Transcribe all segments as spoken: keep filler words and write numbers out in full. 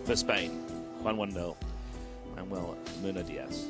for Spain. Juan one nil. Manuel Muna Diaz.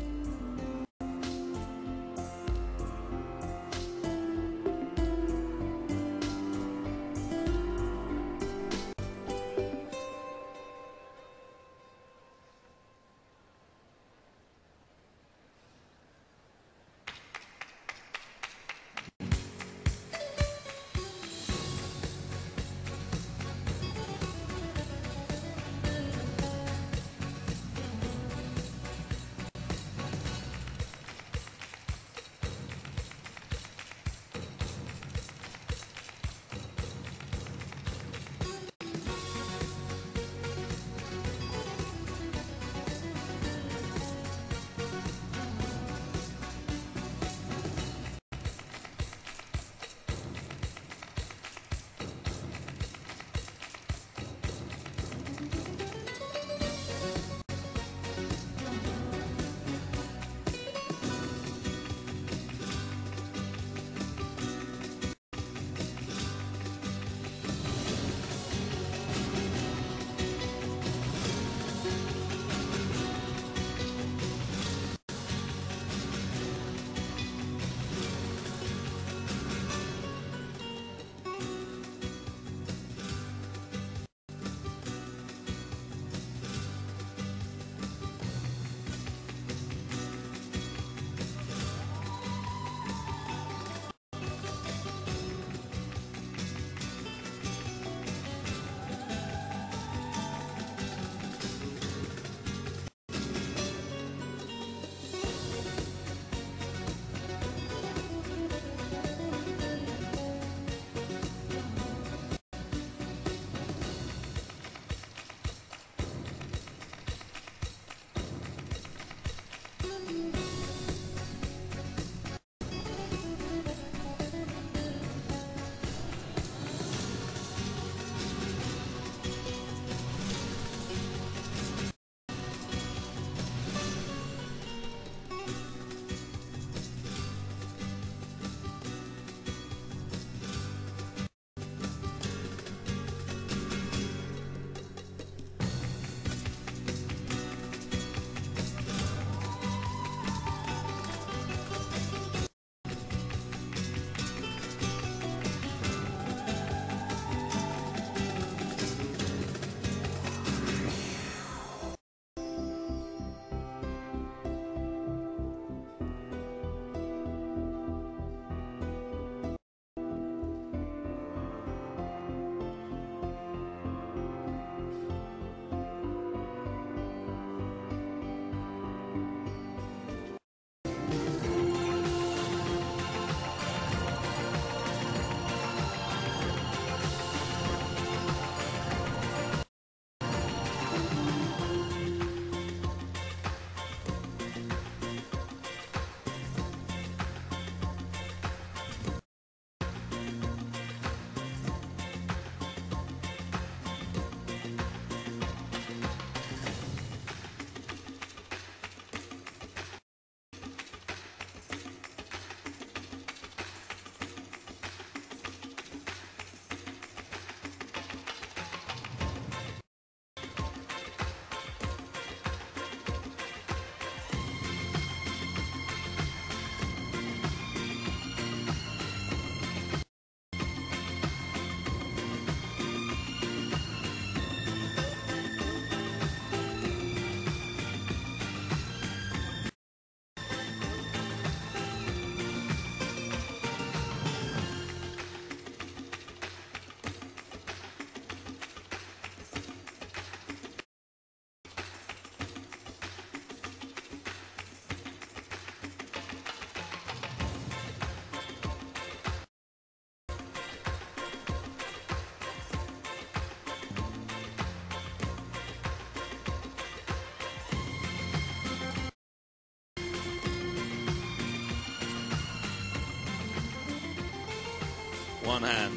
One hand.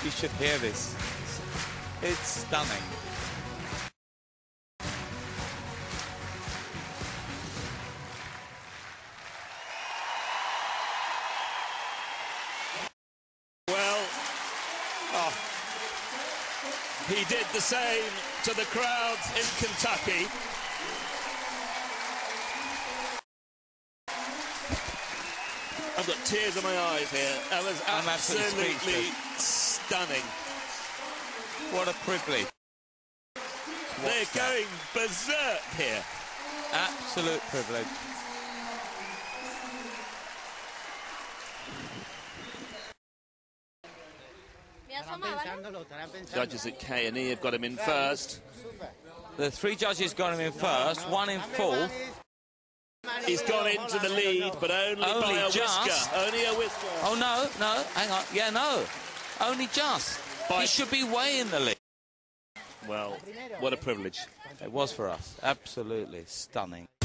You should hear this. It's stunning. Well, oh, he did the same to the crowds in Kentucky. I've got tears in my eyes here. That was I'm absolutely absolutely stunning. What a privilege. They're going berserk here. Absolute privilege. Judges at K and E have got him in first. The three judges got him in first, one in fourth. He's gone into the lead, but only, Only by a just. whisker. Only a whisker. Oh, no, no, hang on. Yeah, no. Only just. By He should be way in the lead. Well, what a privilege. It was for us. Absolutely stunning.